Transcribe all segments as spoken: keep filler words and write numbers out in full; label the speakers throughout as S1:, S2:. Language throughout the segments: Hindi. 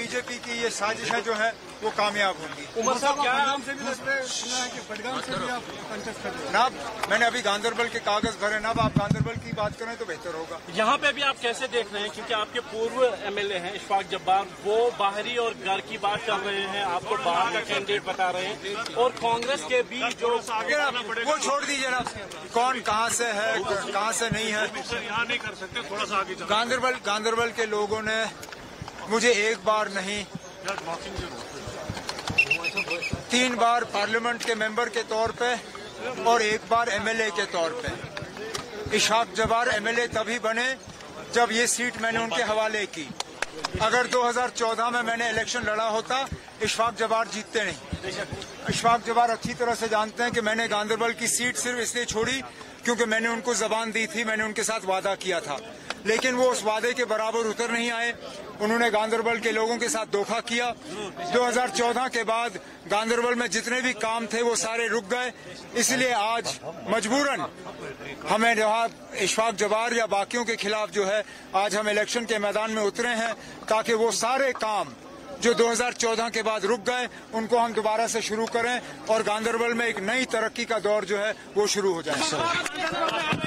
S1: बीजेपी की ये साजिशें जो है वो कामयाब होंगी।
S2: उमर साहब क्या से भी सुना है कि बडगाम से भी आप कंटेस्ट कर रहे हैं?
S1: नाब मैंने अभी गांधरबल के कागज भरे। नाब आप गांधरबल की बात करें तो बेहतर होगा।
S3: यहाँ पे भी आप कैसे देख रहे हैं, क्योंकि आपके पूर्व एमएलए हैं इशफाक जब्बार, वो बाहरी और घर की बात कर रहे हैं, आपको बाहर का कैंडिडेट बता रहे हैं, और कांग्रेस के भी जो
S1: वो छोड़ दीजिए ना, कौन कहाँ से है कहाँ से नहीं है,
S2: यहाँ नहीं कर सकते, थोड़ा सा आगे।
S1: गांधरबल गांधरबल के लोगों ने मुझे एक बार नहीं तीन बार पार्लियामेंट के मेंबर के तौर पे और एक बार एमएलए के तौर पे। इशफाक जब्बार एमएलए तभी बने जब ये सीट मैंने उनके हवाले की। अगर दो हज़ार चौदह में मैंने इलेक्शन लड़ा होता, इशफाक जब्बार जीतते नहीं। इशफाक जब्बार अच्छी तरह से जानते हैं कि मैंने गांधरबल की सीट सिर्फ इसलिए छोड़ी क्योंकि मैंने उनको जबान दी थी, मैंने उनके साथ वादा किया था, लेकिन वो उस वादे के बराबर उतर नहीं आए। उन्होंने गांधरबल के लोगों के साथ धोखा किया। दो हज़ार चौदह के बाद गांधरबल में जितने भी काम थे वो सारे रुक गए। इसलिए आज मजबूरन हमें जो है इशफाक जब्बार या बाकियों के खिलाफ जो है आज हम इलेक्शन के मैदान में उतरे हैं, ताकि वो सारे काम जो दो हज़ार चौदह के बाद रुक गए उनको हम दोबारा से शुरू करें और गांधरबल में एक नई तरक्की का दौर जो है वो शुरू हो जाए।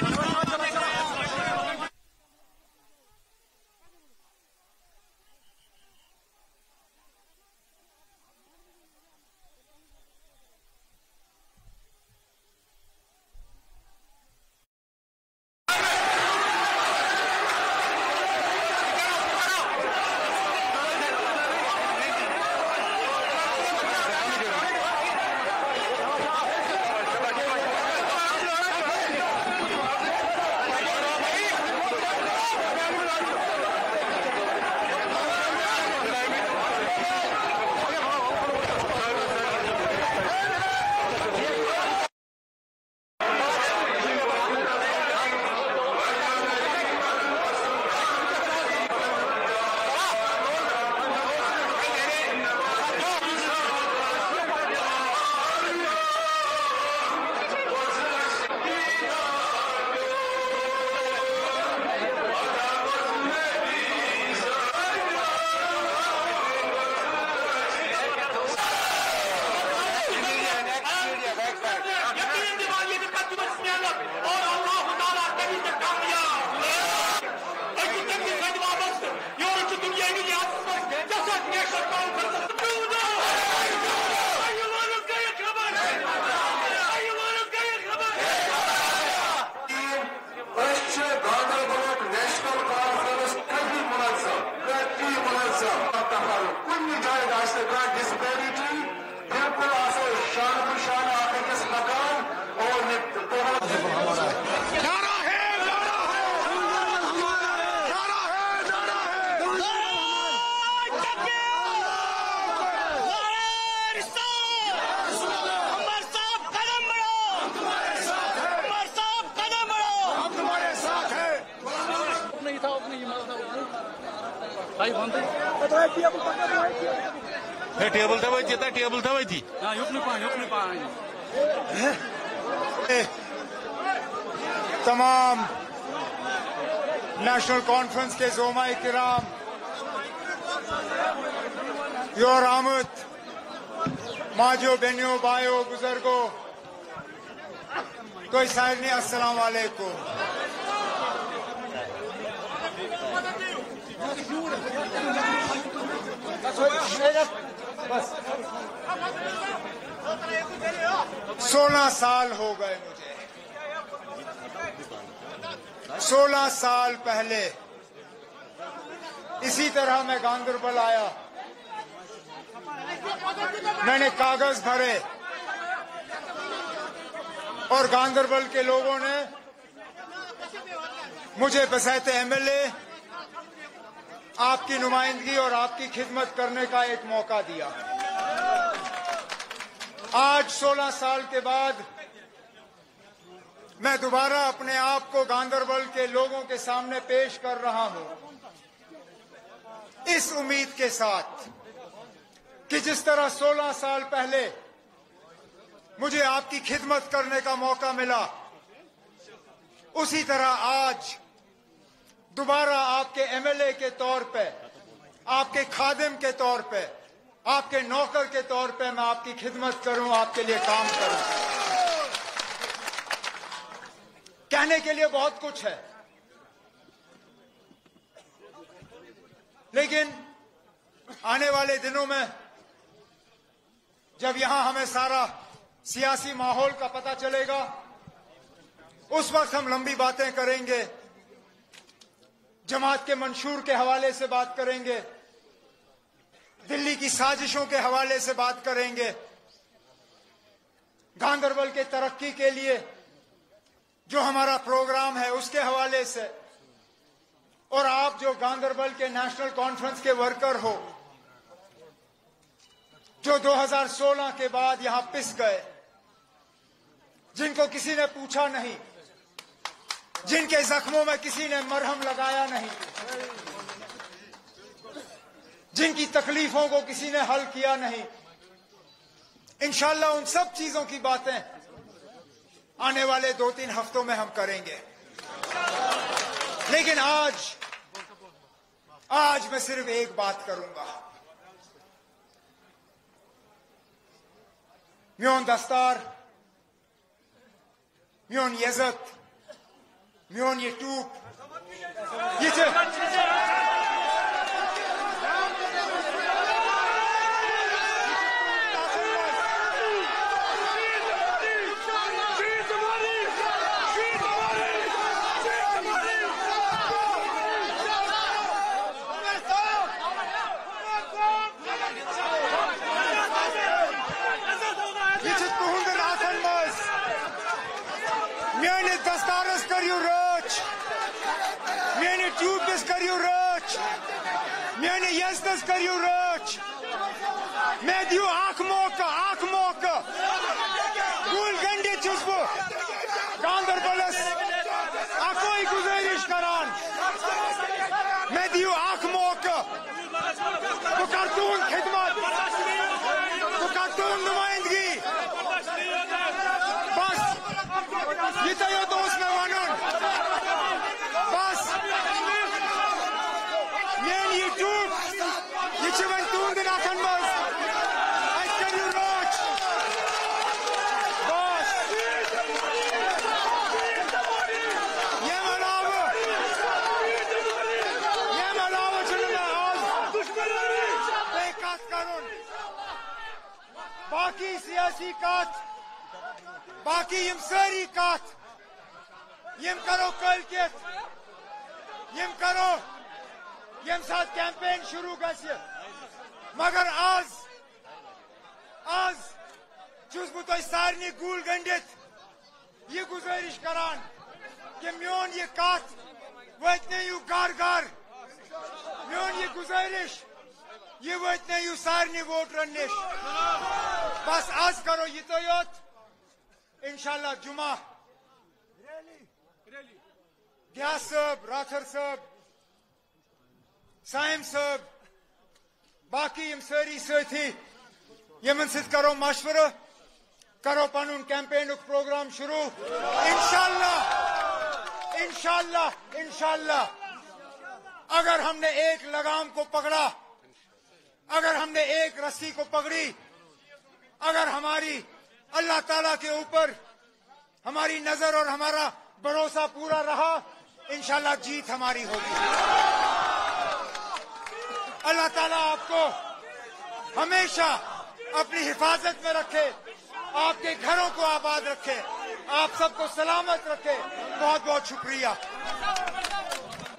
S2: टेबल था वही था टेबल था वही थी
S1: तमाम नेशनल कॉन्फ्रेंस के ज़ोमा किराम, योर आमद, माजो बेनियो बायो बुजुर्गो, कोई शायर नहीं, अस्सलाम वालेकुम। सोलह साल हो गए मुझे। सोलह साल पहले इसी तरह मैं गांधरबल आया, मैंने कागज भरे और गांधरबल के लोगों ने मुझे बसैते एमएलए आपकी नुमाइंदगी और आपकी खिदमत करने का एक मौका दिया। आज सोलह साल के बाद मैं दोबारा अपने आप को गांधरबल के लोगों के सामने पेश कर रहा हूं, इस उम्मीद के साथ कि जिस तरह सोलह साल पहले मुझे आपकी खिदमत करने का मौका मिला, उसी तरह आज दोबारा आपके एमएलए के तौर पे आपके खादिम के तौर पे, आपके नौकर के तौर पे मैं आपकी खिदमत करूं, आपके लिए काम करूं। कहने के लिए बहुत कुछ है, लेकिन आने वाले दिनों में जब यहां हमें सारा सियासी माहौल का पता चलेगा, उस वक्त हम लंबी बातें करेंगे, जमात के मंशूर के हवाले से बात करेंगे, दिल्ली की साजिशों के हवाले से बात करेंगे, गांदरबल के तरक्की के लिए जो हमारा प्रोग्राम है उसके हवाले से, और आप जो गांदरबल के नेशनल कॉन्फ्रेंस के वर्कर हो, जो दो हज़ार सोलह के बाद यहां पिस गए, जिनको किसी ने पूछा नहीं, जिनके जख्मों में किसी ने मरहम लगाया नहीं, जिनकी तकलीफों को किसी ने हल किया नहीं, इंशाअल्लाह उन सब चीजों की बातें आने वाले दो तीन हफ्तों में हम करेंगे। लेकिन आज आज मैं सिर्फ एक बात करूंगा। म्योन दस्तार, म्योन यजत, म्योन येटूब, ये Yes, करियो रोच मैं दियो आंख मौका आंख मौका गुल गंडे चुस्बो गांदरबलस अकोई गुजारिश करान मैं दियो आंख मौका तो कार्टून खिदमत तो कार्टून नुमाइंदगी बस ये तो यो दोस्त में वानन बस मैं यूट्यूब ये चवन तून दिन आखन बस आज करियो रोच बस ये मनाव ये मनाव चलना आज बेकात कानून बाकी सियासी कात बाकी यम सारी कात यम करो कल के यम करो यम साथ कैंपेन शुरू गए मगर आज आज चुस बु तो सारनी गुल गंडित ये गुजारिश करान कि म्योन ये कात वतने यू गार गार म्योन ये गुजारिश ये वतने यू सारनी वोटरन निश बस आज करो ये तो योत इंशाल्लाह जुमा ग्यास साहब राथर साहब साइम साहब बाकी यम सारी साथी यमन सिद्ध करो मशवरा करो पनुन कैंपेन प्रोग्राम शुरू इंशाल्लाह इंशाल्लाह इंशाल्लाह अगर हमने एक लगाम को पकड़ा अगर हमने एक रस्सी को पकड़ी अगर हमारी अल्लाह ताला के ऊपर हमारी नजर और हमारा भरोसा पूरा रहा इंशाल्लाह जीत हमारी होगी। अल्लाह ताला आपको हमेशा अपनी हिफाजत में रखे, आपके घरों को आबाद रखे, आप सबको सलामत रखे। बहुत बहुत शुक्रिया।